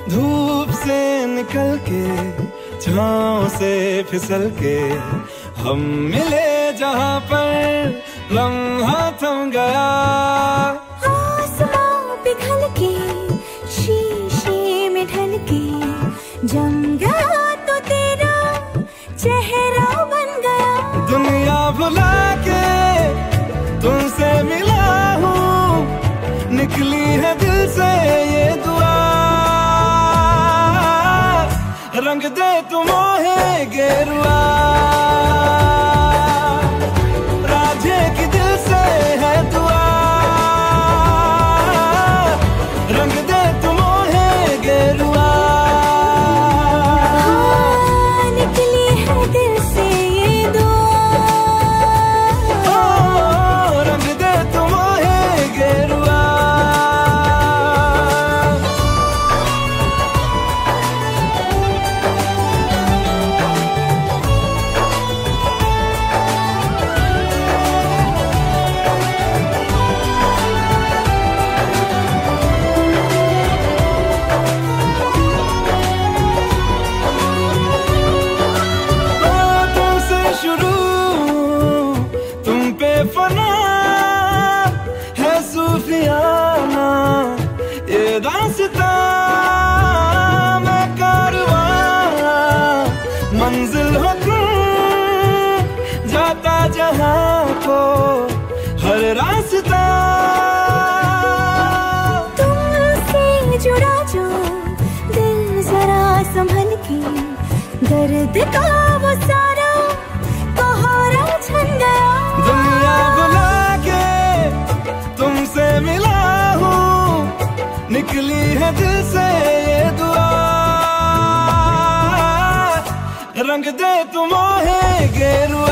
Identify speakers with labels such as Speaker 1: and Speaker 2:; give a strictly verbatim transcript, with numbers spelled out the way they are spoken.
Speaker 1: धूप से निकल के छाँव से फिसल के हम मिले जहाँ पर लम्हा थम गया।
Speaker 2: आसमां पिघल के शीशे में ढल के जम गया तो तेरा चेहरा बन गया।
Speaker 1: दुनिया भुला के तुमसे मिला हूँ, निकली है दिल से ये दुआ। रंग दे तू मोहे गेरुआ, राधे की दिल से है दुआ। रंग दे तू मोहे गेरुआ,
Speaker 2: हाँ, निकली है दिल से ये दुआ।
Speaker 1: ओ, रंग दे तू मोहे गेरुआ। फना है सूफियाना ये दास्तां, मैं कारवां मंजिल हो तुम, जाता जहां को हर रास्ता।
Speaker 2: तुमसे जुड़ा जो दिल जरा संभल के, दर्द का वो सारा कोहरा छन गया।
Speaker 1: दुनिया बुला के तुमसे मिला हूँ, निकली है दिल से ये दुआ। रंग दे तू मोहे गेरुआ।